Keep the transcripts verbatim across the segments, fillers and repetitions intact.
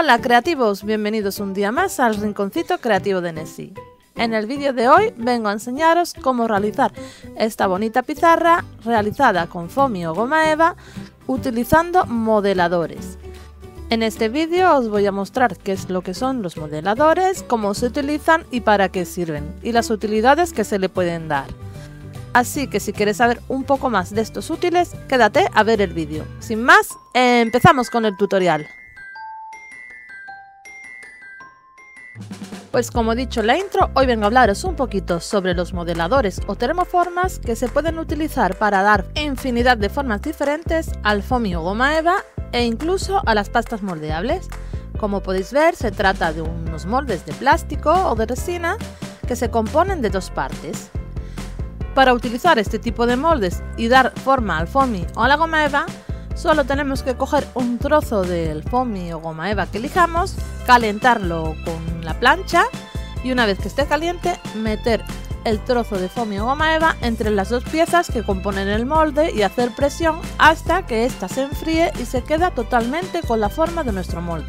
Hola creativos, bienvenidos un día más al rinconcito creativo de Nessie. En el vídeo de hoy vengo a enseñaros cómo realizar esta bonita pizarra realizada con foamy o goma eva utilizando modeladores. En este vídeo os voy a mostrar qué es lo que son los modeladores, cómo se utilizan y para qué sirven, y las utilidades que se le pueden dar. Así que si quieres saber un poco más de estos útiles, quédate a ver el vídeo. Sin más, empezamos con el tutorial. Pues como he dicho en la intro, hoy vengo a hablaros un poquito sobre los modeladores o termoformas que se pueden utilizar para dar infinidad de formas diferentes al foamy o goma eva e incluso a las pastas moldeables. Como podéis ver, se trata de unos moldes de plástico o de resina que se componen de dos partes. Para utilizar este tipo de moldes y dar forma al foamy o a la goma eva, solo tenemos que coger un trozo del foamy o goma eva que elijamos, calentarlo con la plancha y una vez que esté caliente, meter el trozo de foamy o goma eva entre las dos piezas que componen el molde y hacer presión hasta que ésta se enfríe y se queda totalmente con la forma de nuestro molde.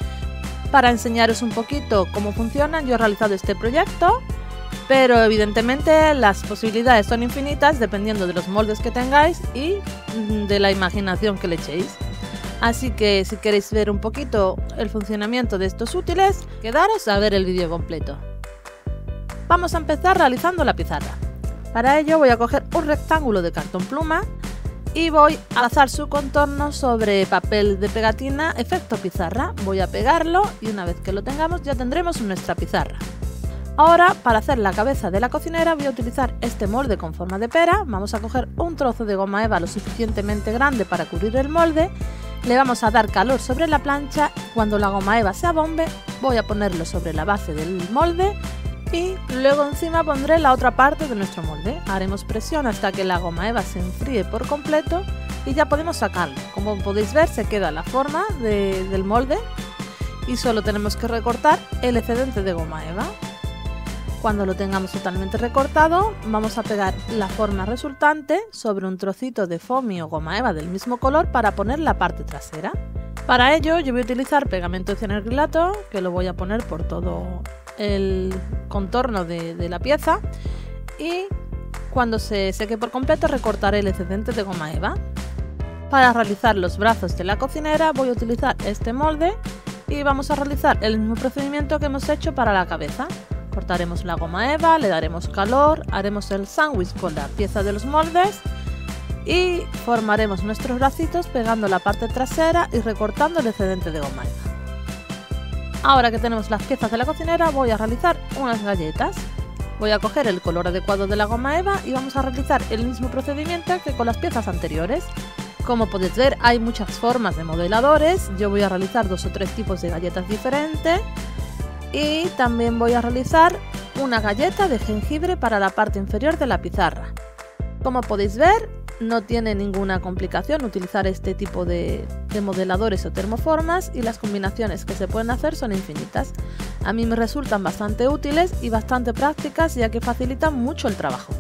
Para enseñaros un poquito cómo funciona, yo he realizado este proyecto, pero evidentemente las posibilidades son infinitas dependiendo de los moldes que tengáis y de la imaginación que le echéis. Así que si queréis ver un poquito el funcionamiento de estos útiles, quedaros a ver el vídeo completo. Vamos a empezar realizando la pizarra. Para ello voy a coger un rectángulo de cartón pluma y voy a trazar su contorno sobre papel de pegatina efecto pizarra. Voy a pegarlo y una vez que lo tengamos ya tendremos nuestra pizarra. Ahora, para hacer la cabeza de la cocinera voy a utilizar este molde con forma de pera. Vamos a coger un trozo de goma eva lo suficientemente grande para cubrir el molde. Le vamos a dar calor sobre la plancha. Cuando la goma eva se abombe, voy a ponerlo sobre la base del molde y luego encima pondré la otra parte de nuestro molde. Haremos presión hasta que la goma eva se enfríe por completo y ya podemos sacarlo. Como podéis ver, se queda la forma de, del molde y solo tenemos que recortar el excedente de goma eva. Cuando lo tengamos totalmente recortado, vamos a pegar la forma resultante sobre un trocito de foamy o goma eva del mismo color para poner la parte trasera. Para ello yo voy a utilizar pegamento de cianoacrilato, que lo voy a poner por todo el contorno de, de la pieza, y cuando se seque por completo recortaré el excedente de goma eva. Para realizar los brazos de la cocinera voy a utilizar este molde y vamos a realizar el mismo procedimiento que hemos hecho para la cabeza. Cortaremos la goma eva, le daremos calor, haremos el sándwich con la pieza de los moldes y formaremos nuestros bracitos pegando la parte trasera y recortando el excedente de goma eva. Ahora que tenemos las piezas de la cocinera voy a realizar unas galletas. Voy a coger el color adecuado de la goma eva y vamos a realizar el mismo procedimiento que con las piezas anteriores. Como podéis ver, hay muchas formas de modeladores. Yo voy a realizar dos o tres tipos de galletas diferentes. Y también voy a realizar una galleta de jengibre para la parte inferior de la pizarra. Como podéis ver, no tiene ninguna complicación utilizar este tipo de, de modeladores o termoformas y las combinaciones que se pueden hacer son infinitas. A mí me resultan bastante útiles y bastante prácticas ya que facilitan mucho el trabajo.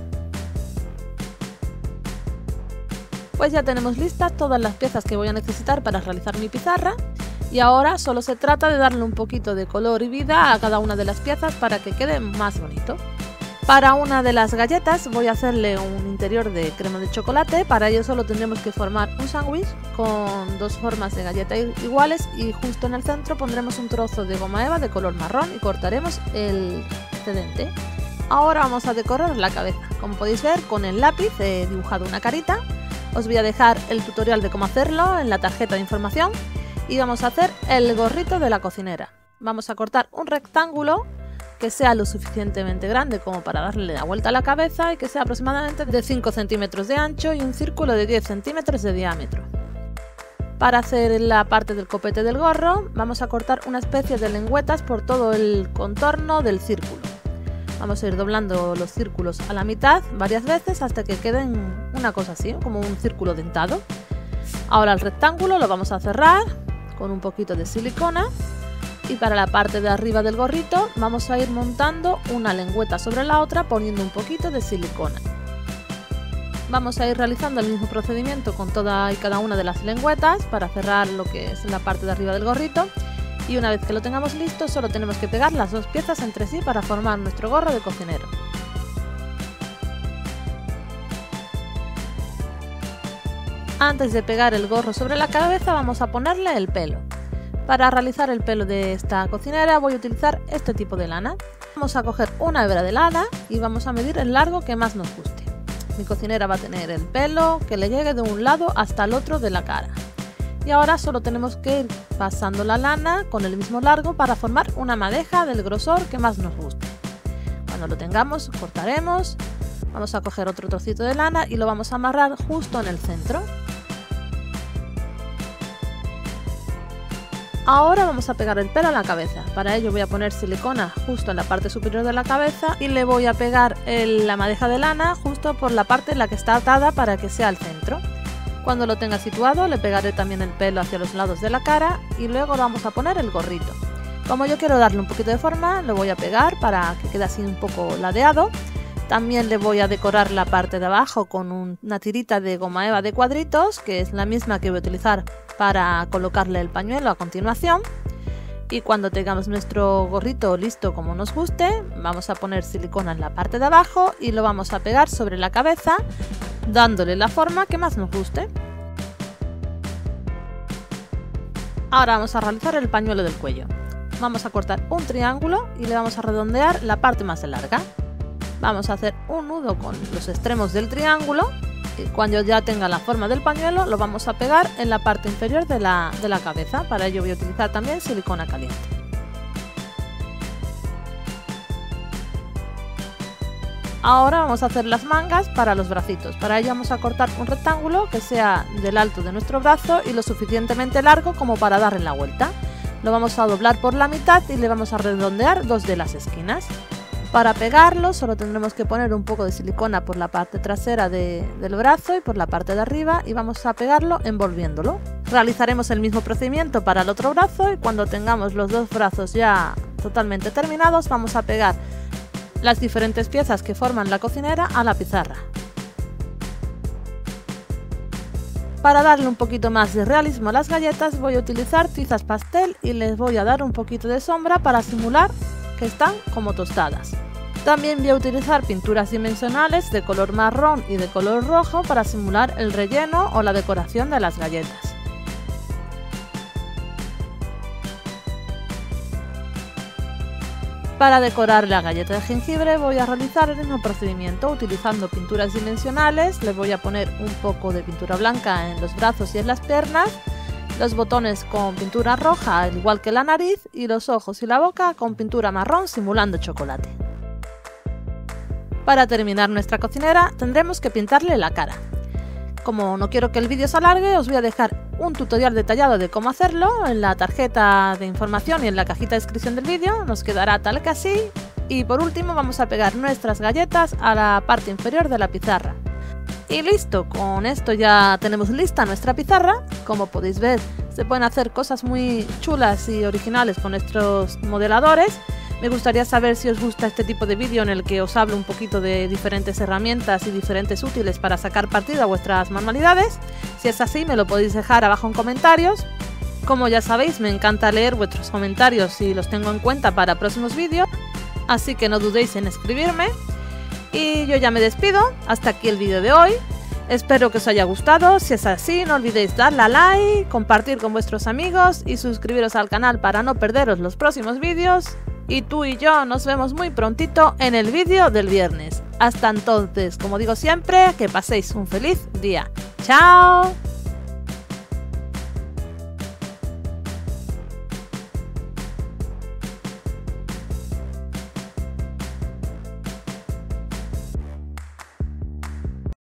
Pues ya tenemos listas todas las piezas que voy a necesitar para realizar mi pizarra. Y ahora solo se trata de darle un poquito de color y vida a cada una de las piezas para que quede más bonito. Para una de las galletas voy a hacerle un interior de crema de chocolate. Para ello solo tendremos que formar un sándwich con dos formas de galleta iguales y justo en el centro pondremos un trozo de goma eva de color marrón y cortaremos el excedente. Ahora vamos a decorar la cabeza. Como podéis ver, con el lápiz he dibujado una carita. Os voy a dejar el tutorial de cómo hacerlo en la tarjeta de información. Y vamos a hacer el gorrito de la cocinera. Vamos a cortar un rectángulo que sea lo suficientemente grande como para darle la vuelta a la cabeza y que sea aproximadamente de cinco centímetros de ancho y un círculo de diez centímetros de diámetro. Para hacer la parte del copete del gorro vamos a cortar una especie de lengüetas por todo el contorno del círculo. Vamos a ir doblando los círculos a la mitad varias veces hasta que queden una cosa así, como un círculo dentado. Ahora el rectángulo lo vamos a cerrar con un poquito de silicona y para la parte de arriba del gorrito vamos a ir montando una lengüeta sobre la otra poniendo un poquito de silicona. Vamos a ir realizando el mismo procedimiento con toda y cada una de las lengüetas para cerrar lo que es la parte de arriba del gorrito Y una vez que lo tengamos listo, solo tenemos que pegar las dos piezas entre sí para formar nuestro gorro de cocinero. Antes de pegar el gorro sobre la cabeza, vamos a ponerle el pelo. Para realizar el pelo de esta cocinera voy a utilizar este tipo de lana. Vamos a coger una hebra de lana y vamos a medir el largo que más nos guste. Mi cocinera va a tener el pelo que le llegue de un lado hasta el otro de la cara. Y ahora solo tenemos que ir pasando la lana con el mismo largo para formar una madeja del grosor que más nos guste. Cuando lo tengamos, cortaremos. Vamos a coger otro trocito de lana y lo vamos a amarrar justo en el centro. Ahora vamos a pegar el pelo a la cabeza. Para ello voy a poner silicona justo en la parte superior de la cabeza y le voy a pegar el, la madeja de lana justo por la parte en la que está atada para que sea el centro. Cuando lo tenga situado le pegaré también el pelo hacia los lados de la cara y luego vamos a poner el gorrito. Como yo quiero darle un poquito de forma, lo voy a pegar para que quede así un poco ladeado. También le voy a decorar la parte de abajo con una tirita de goma eva de cuadritos, que es la misma que voy a utilizar para colocarle el pañuelo a continuación. Y cuando tengamos nuestro gorrito listo como nos guste, vamos a poner silicona en la parte de abajo y lo vamos a pegar sobre la cabeza, dándole la forma que más nos guste. Ahora vamos a realizar el pañuelo del cuello. Vamos a cortar un triángulo y le vamos a redondear la parte más larga. Vamos a hacer un nudo con los extremos del triángulo y cuando ya tenga la forma del pañuelo lo vamos a pegar en la parte inferior de la, de la cabeza. Para ello voy a utilizar también silicona caliente. Ahora vamos a hacer las mangas para los bracitos. Para ello vamos a cortar un rectángulo que sea del alto de nuestro brazo y lo suficientemente largo como para darle la vuelta. Lo vamos a doblar por la mitad y le vamos a redondear dos de las esquinas. Para pegarlo solo tendremos que poner un poco de silicona por la parte trasera de, del brazo y por la parte de arriba y vamos a pegarlo envolviéndolo. Realizaremos el mismo procedimiento para el otro brazo y cuando tengamos los dos brazos ya totalmente terminados vamos a pegar las diferentes piezas que forman la cocinera a la pizarra. Para darle un poquito más de realismo a las galletas voy a utilizar tizas pastel y les voy a dar un poquito de sombra para simular que están como tostadas. También voy a utilizar pinturas dimensionales de color marrón y de color rojo para simular el relleno o la decoración de las galletas. Para decorar la galleta de jengibre voy a realizar el mismo procedimiento utilizando pinturas dimensionales. Le voy a poner un poco de pintura blanca en los brazos y en las piernas, los botones con pintura roja al igual que la nariz y los ojos y la boca con pintura marrón simulando chocolate. Para terminar nuestra cocinera tendremos que pintarle la cara. Como no quiero que el vídeo se alargue, os voy a dejar un tutorial detallado de cómo hacerlo en la tarjeta de información y en la cajita de descripción del vídeo. Nos quedará tal que así. Y por último vamos a pegar nuestras galletas a la parte inferior de la pizarra. Y listo, con esto ya tenemos lista nuestra pizarra. Como podéis ver, se pueden hacer cosas muy chulas y originales con nuestros modeladores. Me gustaría saber si os gusta este tipo de vídeo en el que os hablo un poquito de diferentes herramientas y diferentes útiles para sacar partido a vuestras manualidades. Si es así, me lo podéis dejar abajo en comentarios. Como ya sabéis, me encanta leer vuestros comentarios y los tengo en cuenta para próximos vídeos, así que no dudéis en escribirme. Y yo ya me despido, hasta aquí el vídeo de hoy. Espero que os haya gustado. Si es así, no olvidéis darle a like, compartir con vuestros amigos y suscribiros al canal para no perderos los próximos vídeos. Y tú y yo nos vemos muy prontito en el vídeo del viernes. Hasta entonces, como digo siempre, que paséis un feliz día. ¡Chao!